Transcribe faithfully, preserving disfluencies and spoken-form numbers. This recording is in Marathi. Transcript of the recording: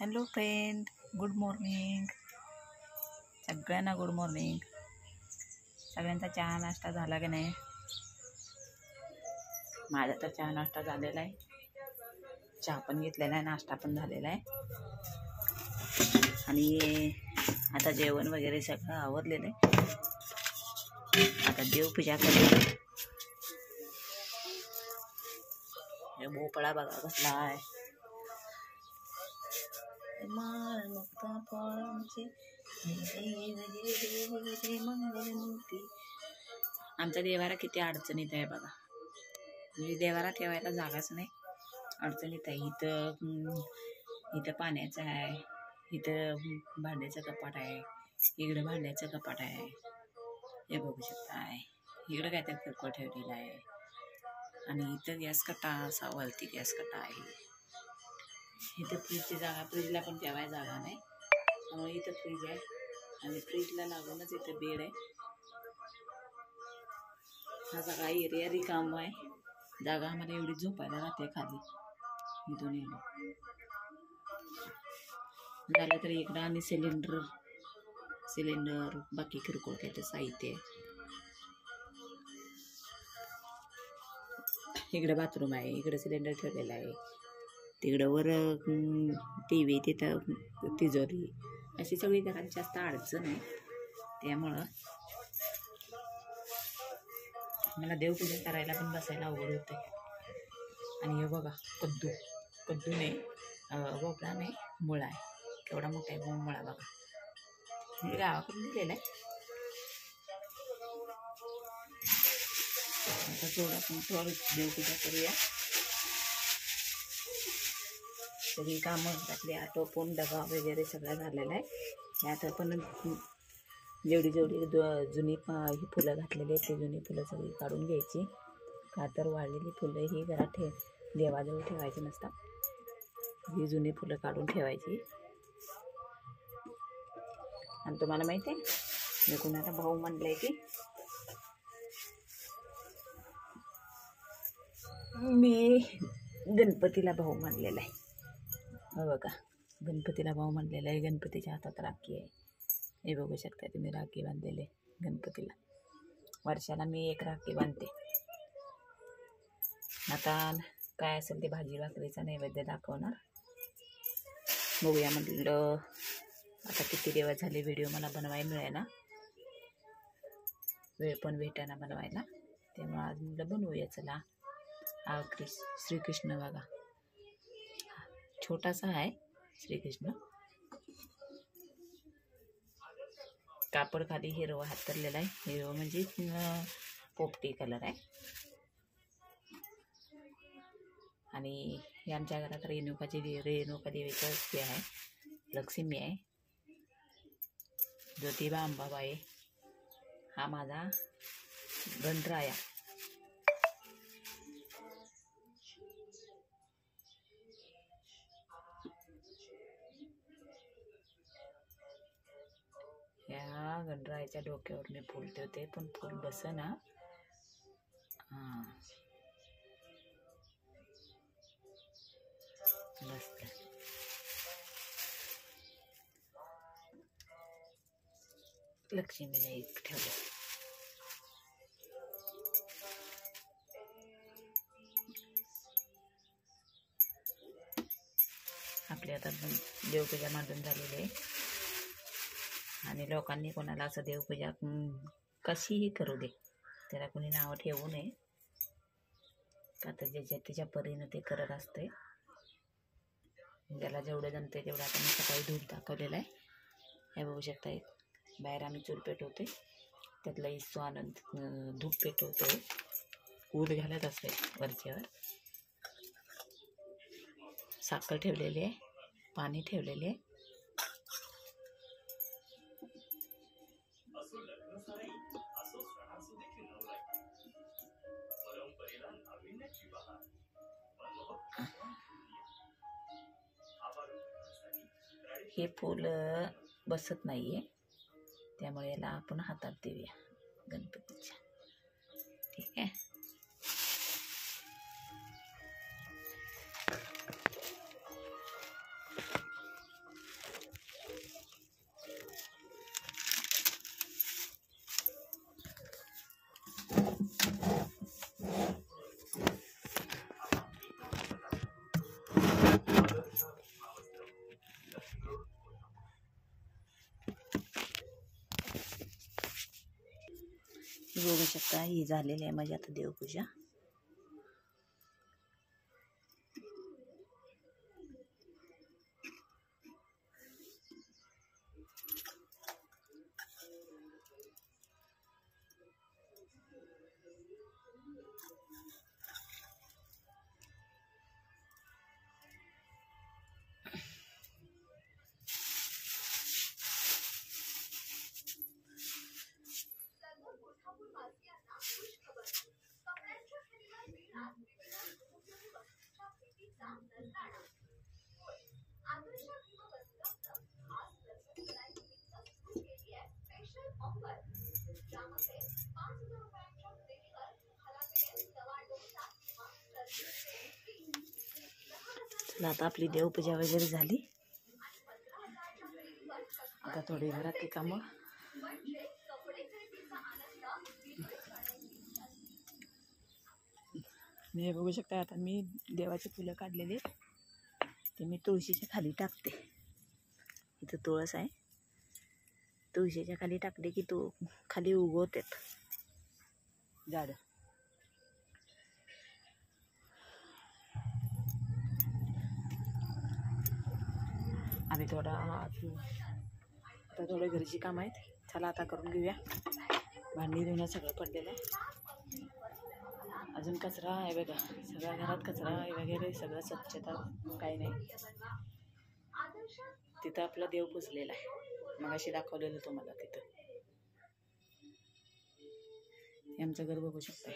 Hello friend, good morning. सगळ्यांना गुड मॉर्निंग. सगळ्यांचा चहा नाश्ता झाला की नाही? माझा तर चहा नाश्ता झालेला आहे. चहा पण घेतलेला आहे, नाश्ता पण झालेला आहे. आणि आता जेवण वगैरे सगळं आवरलेलं आहे. आता देवपूजा करणार. हे भोपळा बघा कसला आहे. आमचा देवारा किती अडचणीत आहे बघा. म्हणजे देवारा ठेवायला जागाच नाही, अडचणीत आहे. इथं इथं पाण्याचं आहे, इथं भांड्याचं कपाट आहे, इकडं भांड्याचं कपाट आहे, हे बघू शकता आहे. इकडं काहीतरी किरकोळ ठेवलेलं आहे. आणि इथं गॅस कट्टा, असा वरती गॅस कट्टा आहे. इथं फ्रीजची जागा, फ्रीजला पण ठेवायला जागा नाही, त्यामुळे इथं फ्रीज आहे. आणि फ्रीजला लागूनच इथं बेड आहे. हा सगळा एरिया रिकाम आहे. जागा आम्हाला एवढी झोपायला राहते खाली. इथून येणं झालं तर इकडं आणि सिलेंडर सिलेंडर बाकी किरकोळ काय ते साहित्य. इकडं बाथरूम आहे, इकडं सिलेंडर ठेवलेला आहे. तिकडं वर टी व्ही, तिथं तिजोरी, अशी सगळी घरात जास्त अडचण आहे. त्यामुळं मला देवपूजा करायला पण बसायला अवघड होते. आणि हे बघा कद्दू कद्दू नाही, भोपळा नाही, मुळा आहे. केवढा मोठा आहे मुळा बघा. हे गावाकडून दिलेला आहे. आता थोडं आपण थोडं देवपूजा करूया. सगळी कामं घरातली आटोपून डबा वगैरे सगळं झालेला आहे. यात आपण जेवढी जेवढी जुनी ही फुलं घातलेली आहेत, ते जुनी फुलं सगळी काढून घ्यायची. का तर वाळलेली फुलं ही घरात ठेव देवाजवळ ठेवायची नसतात. ही जुनी फुलं काढून ठेवायची. आणि तुम्हाला माहिती आहे, मी कुणाला भाऊ म्हणलंय की मी गणपतीला भाऊ मानलेला आहे. हो बघा, गणपतीला भाऊ मानलेला आहे. गणपतीच्या हातात राखी आहे. हे बघू शकता तुम्ही, राखी बांधलेले गणपतीला. वर्षाला मी एक राखी बांधते. आता काय असेल ते भाजी भाकरीचा नैवेद्य दाखवणार. बघूया म्हटलं, आता किती दिवस झाले व्हिडिओ मला बनवायला मिळेना, वेळ पण भेटायला बनवायला. त्यामुळे आज म्हटलं बनवूया चला. हा कृष् श्रीकृष्ण बघा, छोटासा आहे श्रीकृष्ण. कापड खाली हिरवा हातरलेला आहे. हिरवा म्हणजे पोपटी कलर आहे. आणि हे आमच्या घरात रेणुकाची रेणुका देवीचं हे आहे. लक्ष्मी आहे, ज्योतिबा अंबाबाई. हा माझा गणराया. या गणरायाच्या डोक्यावर मी फूल ठेवते, पण फूल बसेना. हां मस्त. लक्ष्मीला एक ठेवलं. आपली आता देवपूजा मांडून झालेली आहे. आणि लोकांनी कोणाला असं देवपूजा कशीही करू दे, त्याला कोणी नावं ठेवू नये. का तर ज्याच्या त्याच्या परीनं ते करत असते. ज्याला जेवढं जमते तेवढं. आता मी सकाळी धूप दाखवलेला आहे. हे बघू शकता, बाहेर आम्ही चूल पेटवते, त्यातला इस्सो आनंद धूप पेटवतो. ऊद घालत असते वरच्यावर. साखर ठेवलेली आहे, पाणी ठेवलेले आहे. हे फूल बसत नाहीये, त्यामुळे याला आपण हातात देऊया गणपतीच्या. ठीक आहे. बघू शकता ही झालेली आहे माझी आता देवपूजा. चला आता आपली देवपूजा वगैरे झाली. आता थोडी घरातली कामं. मी बघू शकता आता मी देवाची फुलं काढलेली ते मी तुळशीच्या खाली टाकते. इथं तुळस आहे, तुळशीच्या खाली टाकले की तो खाली उगवतात झाड. आम्ही थोडा आता थोडे घरची काम आहेत. चला आता करून घेऊया. भांडी धुणं सगळं पडलेलं आहे. अजून कचरा आहे बघा, सगळ्या घरात कचरा वगैरे सगळं स्वच्छता काही नाही. तिथं आपला देव पुजलेला आहे, मगाशी दाखवलेलं तुम्हाला. तिथं हे आमचं घर बघू शकताय.